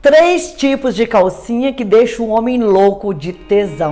3 tipos de calcinha que deixam o homem louco de tesão.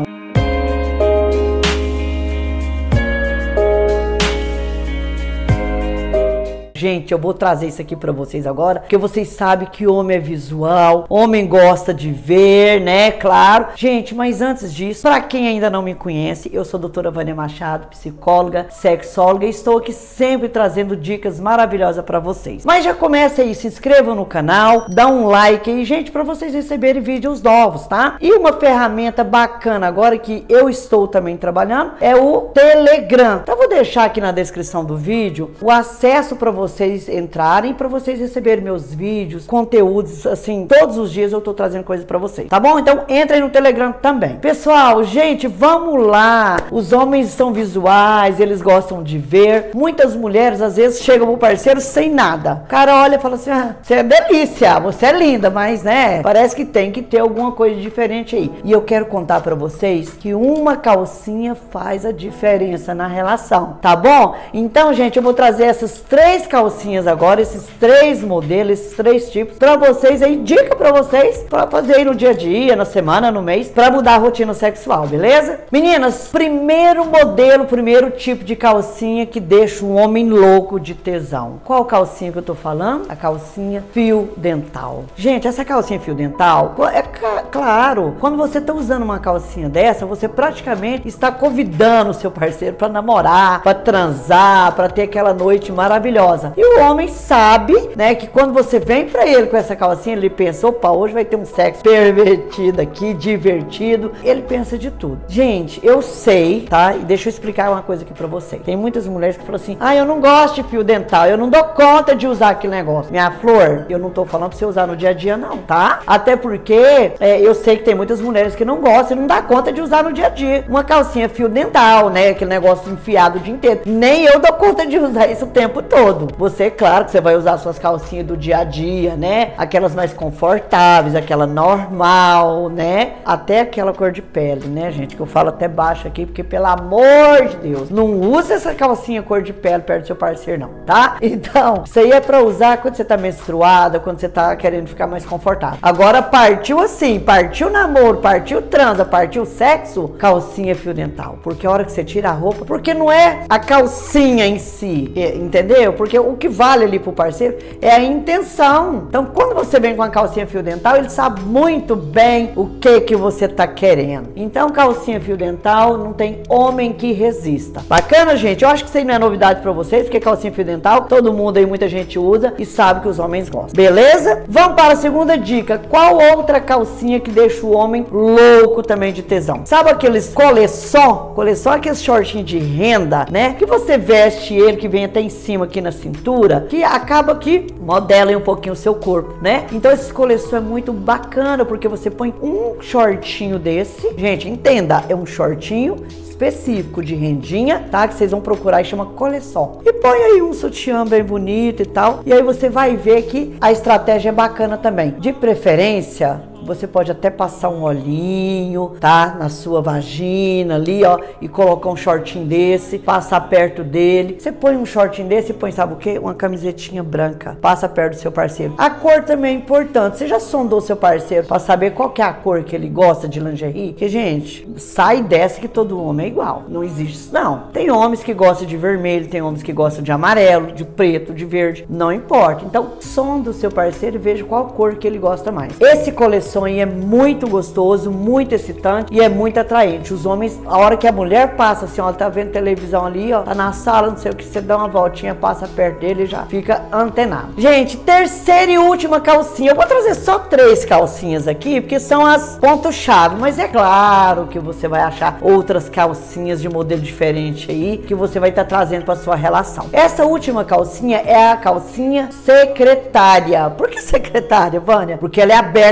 Gente, eu vou trazer isso aqui pra vocês agora, porque vocês sabem que homem é visual, homem gosta de ver, né? Claro. Gente, mas antes disso, pra quem ainda não me conhece, eu sou a doutora Vânia Machado, psicóloga, sexóloga, e estou aqui sempre trazendo dicas maravilhosas pra vocês. Mas já começa aí, se inscrevam no canal, dá um like aí, gente, pra vocês receberem vídeos novos, tá? E uma ferramenta bacana agora que eu estou também trabalhando é o Telegram. Então, eu vou deixar aqui na descrição do vídeo o acesso pra vocês entrarem, para vocês receberem meus vídeos, conteúdos, assim, todos os dias eu tô trazendo coisas para vocês, tá bom? Então entrem no Telegram também. Pessoal, gente, vamos lá. Os homens são visuais, eles gostam de ver. Muitas mulheres às vezes chegam pro parceiro sem nada. O cara olha e fala assim: ah, você é delícia, você é linda, mas né, parece que tem que ter alguma coisa diferente aí. E eu quero contar para vocês que uma calcinha faz a diferença na relação, tá bom? Então, gente, eu vou trazer essas 3 calcinhas agora, esses 3 modelos, esses 3 tipos, pra vocês aí, dica pra vocês, pra fazer aí no dia a dia, na semana, no mês, pra mudar a rotina sexual, beleza? Meninas, primeiro modelo, primeiro tipo de calcinha que deixa um homem louco de tesão. Qual calcinha que eu tô falando? A calcinha fio dental. Gente, essa calcinha fio dental, é claro, quando você tá usando uma calcinha dessa, você praticamente está convidando o seu parceiro pra namorar, pra transar, pra ter aquela noite maravilhosa. E o homem sabe, né, que quando você vem pra ele com essa calcinha, ele pensa: opa, hoje vai ter um sexo pervertido aqui, divertido. Ele pensa de tudo. Gente, eu sei, tá? E deixa eu explicar uma coisa aqui pra vocês. Tem muitas mulheres que falam assim: ah, eu não gosto de fio dental, eu não dou conta de usar aquele negócio. Minha flor, eu não tô falando pra você usar no dia a dia não, tá? Até porque eu sei que tem muitas mulheres que não gostam e não dá conta de usar no dia a dia. Uma calcinha fio dental, né, aquele negócio enfiado o dia inteiro. Nem eu dou conta de usar isso o tempo todo. Você, claro que você vai usar suas calcinhas do dia a dia, né? Aquelas mais confortáveis, aquela normal, né? Até aquela cor de pele, né, gente? Que eu falo até baixo aqui, porque pelo amor de Deus, não usa essa calcinha cor de pele perto do seu parceiro não, tá? Então, isso aí é pra usar quando você tá menstruada, quando você tá querendo ficar mais confortável. Agora, partiu assim, partiu namoro, partiu transa, partiu sexo, calcinha fio dental. Porque a hora que você tira a roupa, porque não é a calcinha em si, entendeu? Porque o que vale ali pro parceiro é a intenção. Então, quando você vem com a calcinha fio dental, ele sabe muito bem o que você tá querendo. Então, calcinha fio dental, não tem homem que resista. Bacana, gente? Eu acho que isso aí não é novidade pra vocês, porque calcinha fio dental, todo mundo aí, muita gente usa e sabe que os homens gostam. Beleza? Vamos para a segunda dica. Qual outra calcinha que deixa o homem louco também de tesão? Sabe aqueles coleção? Coleção é aqueles shortinhos de renda, né? Que você veste ele, que vem até em cima aqui na cintura, que acaba que modelem um pouquinho o seu corpo, né? Então esse coleção é muito bacana, porque você põe um shortinho desse, gente, entenda, é um shortinho específico de rendinha, tá? Que vocês vão procurar e chama coleção. E põe aí um sutiã bem bonito e tal, e aí você vai ver que a estratégia é bacana também. De preferência, você pode até passar um olhinho, tá? Na sua vagina ali, ó, e colocar um shortinho desse, passar perto dele. Você põe um shortinho desse e põe, sabe o quê? Uma camisetinha branca. Passa perto do seu parceiro. A cor também é importante. Você já sondou seu parceiro pra saber qual que é a cor que ele gosta de lingerie? Porque, gente, sai dessa que todo homem é igual. Não existe isso, não. Tem homens que gostam de vermelho, tem homens que gostam de amarelo, de preto, de verde. Não importa. Então, sonda o seu parceiro e veja qual cor que ele gosta mais. Esse coleção aí é muito gostoso, muito excitante e é muito atraente. Os homens, a hora que a mulher passa assim, ó, tá vendo televisão ali, ó, tá na sala, não sei o que, você dá uma voltinha, passa perto dele e já fica antenado. Gente, terceira e última calcinha. Eu vou trazer só 3 calcinhas aqui, porque são as pontos-chave, mas é claro que você vai achar outras calcinhas de modelo diferente aí, que você vai estar trazendo para sua relação. Essa última calcinha é a calcinha secretária. Por que secretária, Vânia? Porque ela é aberta no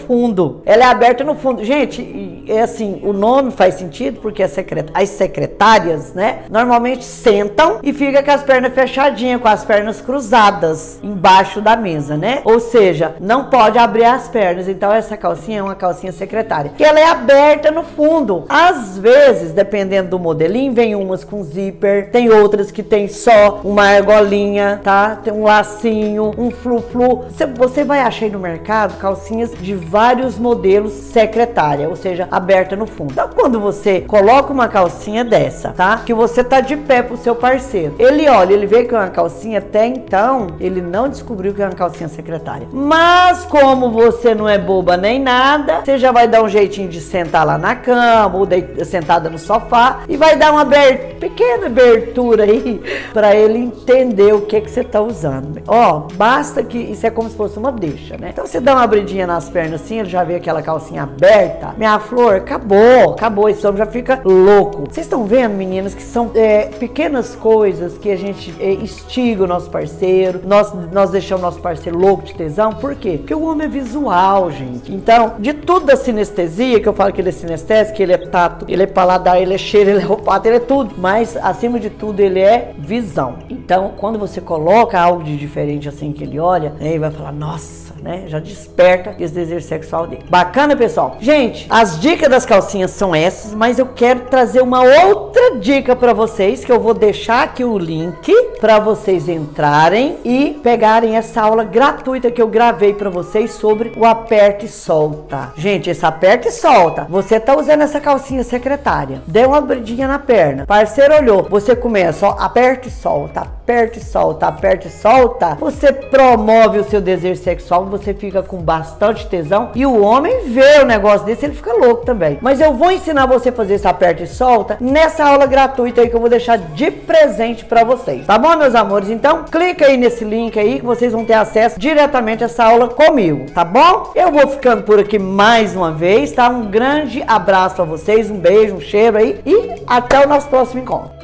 fundo. Ela é aberta no fundo. Gente, é assim, o nome faz sentido porque as secretárias, né, normalmente sentam e fica com as pernas fechadinhas, com as pernas cruzadas embaixo da mesa, né? Ou seja, não pode abrir as pernas. Então essa calcinha é uma calcinha secretária, que ela é aberta no fundo. Às vezes, dependendo do modelinho, vem umas com zíper, tem outras que tem só uma argolinha, tá? Tem um lacinho, um flu-flu. Você vai achar aí no mercado calcinhas de vários modelos secretária, ou seja, aberta no fundo. Então, quando você coloca uma calcinha dessa, tá? Que você tá de pé pro seu parceiro, ele olha, ele vê que é uma calcinha, até então, ele não descobriu que é uma calcinha secretária. Mas, como você não é boba nem nada, você já vai dar um jeitinho de sentar lá na cama, ou sentada no sofá, e vai dar uma pequena abertura aí, pra ele entender o que você tá usando. Ó, basta que isso é como se fosse uma deixa, né? Então, você dá uma abridinha nas pernas assim, ele já vê aquela calcinha aberta. Minha flor, acabou, esse homem já fica louco. Vocês estão vendo, meninas, que são pequenas coisas que a gente instiga o nosso parceiro, nós deixamos o nosso parceiro louco de tesão. Por quê? Porque o homem é visual, gente. Então, de tudo da sinestesia, que eu falo que ele é sinestésico, ele é tato, ele é paladar, ele é cheiro, ele é olfato, ele é tudo. Mas, acima de tudo, ele é visão. Então, quando você coloca algo de diferente assim que ele olha, ele vai falar, nossa, né? Já desperta esse desejo sexual dele. Bacana, pessoal? Gente, as dicas das calcinhas são essas, mas eu quero trazer uma outra dica para vocês, que eu vou deixar aqui o link para vocês entrarem e pegarem essa aula gratuita que eu gravei para vocês sobre o aperta e solta. Gente, esse aperta e solta, você tá usando essa calcinha secretária, deu uma abridinha na perna, parceiro olhou, você começa, ó, aperta e solta, aperta e solta, aperta e solta, você promove o seu desejo sexual, você fica com bastante tesão e o homem vê o negócio desse, ele fica louco também. Mas eu vou ensinar você a fazer esse aperta e solta nessa aula gratuita aí que eu vou deixar de presente pra vocês, tá bom, meus amores? Então, clica aí nesse link aí que vocês vão ter acesso diretamente a essa aula comigo, tá bom? Eu vou ficando por aqui mais uma vez, tá? Um grande abraço pra vocês, um beijo, um cheiro aí e até o nosso próximo encontro.